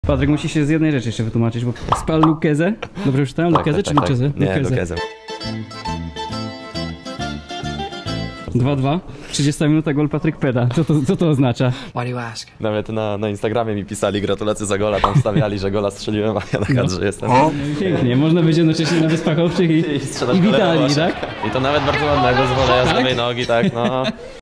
Patryk musi się z jednej rzeczy jeszcze wytłumaczyć, bo spal Lucchese. Dobrze przeczytałem? Lucchese czy Lucchese? Nie, Lucchese. 2-2. 30 minuta gol Patryk Peda. Co to oznacza? Why do you ask? Nawet na Instagramie mi pisali gratulacje za gola, tam wstawiali, że gola strzeliłem, a ja na kadrze jestem. Pięknie, można być jednocześnie na Wyspach Owczych i w Italii, tak? I to nawet bardzo ładnego z woleja z lewej nogi, tak, no.